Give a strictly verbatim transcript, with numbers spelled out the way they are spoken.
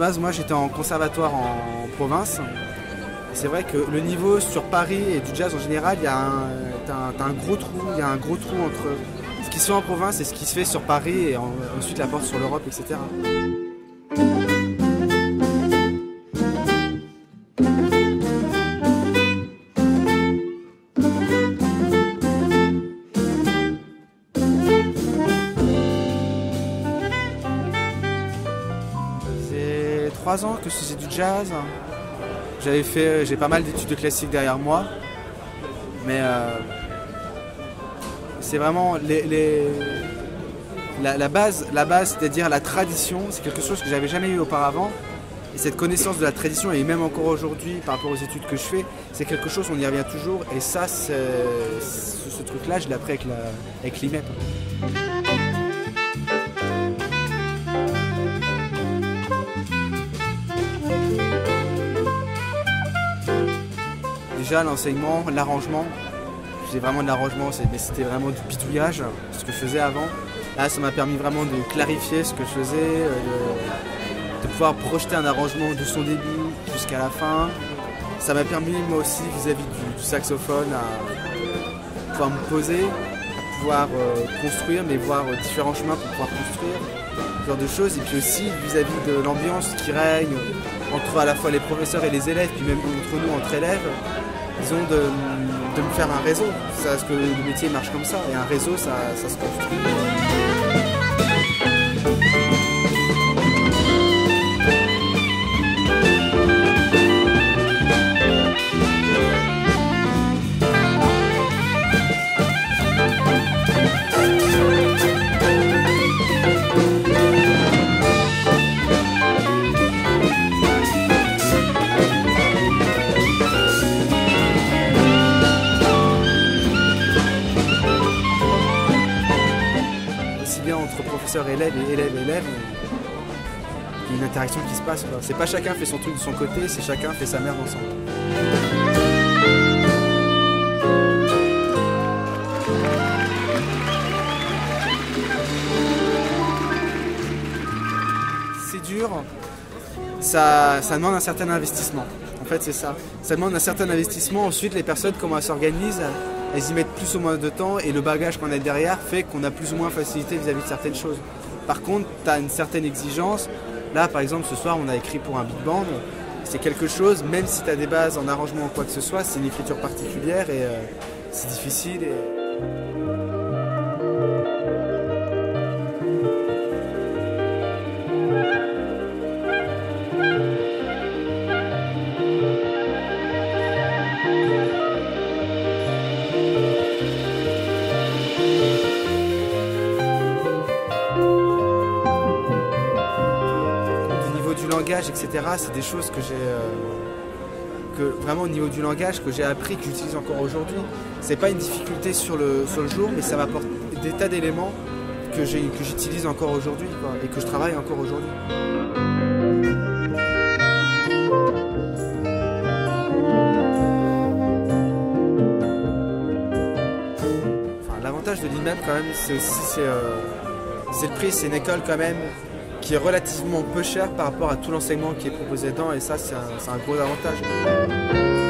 base, moi j'étais en conservatoire en province. C'est vrai que le niveau sur Paris et du jazz en général, il y a un, t'as un, t'as un gros trou, il y a un gros trou entre ce qui se fait en province et ce qui se fait sur Paris et en, ensuite la porte sur l'Europe, et cetera. C'est trois ans que je faisais du jazz. J'avais fait, j'ai pas mal d'études de classique derrière moi, mais euh, c'est vraiment les, les, la, la base, la base, c'est-à-dire la tradition, c'est quelque chose que j'avais jamais eu auparavant. Et cette connaissance de la tradition, et même encore aujourd'hui par rapport aux études que je fais, c'est quelque chose, on y revient toujours. Et ça, ce, ce truc-là, je l'ai appris avec, la, avec l'I M E P. Déjà l'enseignement, l'arrangement, je faisais vraiment de l'arrangement, mais c'était vraiment du bidouillage, ce que je faisais avant. Là, ça m'a permis vraiment de clarifier ce que je faisais, de, de pouvoir projeter un arrangement de son début jusqu'à la fin. Ça m'a permis moi aussi vis-à-vis du, du saxophone à pouvoir me poser, à pouvoir euh, construire, mais voir euh, différents chemins pour pouvoir construire, ce genre de choses. Et puis aussi vis-à-vis de l'ambiance qui règne entre à la fois les professeurs et les élèves, puis même entre nous, entre élèves. Disons de, de me faire un réseau, parce que le métier marche comme ça, et un réseau ça, ça se construit. Entre professeurs et élèves et élèves et élèves, il y a une interaction qui se passe. C'est pas chacun fait son truc de son côté, c'est chacun fait sa merde ensemble. C'est dur, ça, ça demande un certain investissement. En fait, c'est ça. Ça demande un certain investissement. Ensuite, les personnes, comment elles s'organisent, elles y mettent plus ou moins de temps et le bagage qu'on a derrière fait qu'on a plus ou moins facilité vis-à-vis de certaines choses. Par contre, tu as une certaine exigence. Là, par exemple, ce soir, on a écrit pour un big band. C'est quelque chose, même si tu as des bases en arrangement ou quoi que ce soit, c'est une écriture particulière et euh, c'est difficile. Et... langage, et cetera, c'est des choses que j'ai, euh, que vraiment au niveau du langage, que j'ai appris, que j'utilise encore aujourd'hui. C'est pas une difficulté sur le, sur le jour, mais ça m'apporte des tas d'éléments que j'ai, que j'utilise encore aujourd'hui, quoi, et que je travaille encore aujourd'hui. Enfin, l'avantage de l'I M E P quand même, c'est aussi c'est, euh, c'est le prix, c'est une école quand même qui est relativement peu cher par rapport à tout l'enseignement qui est proposé dedans, et ça c'est un, c'est un gros avantage.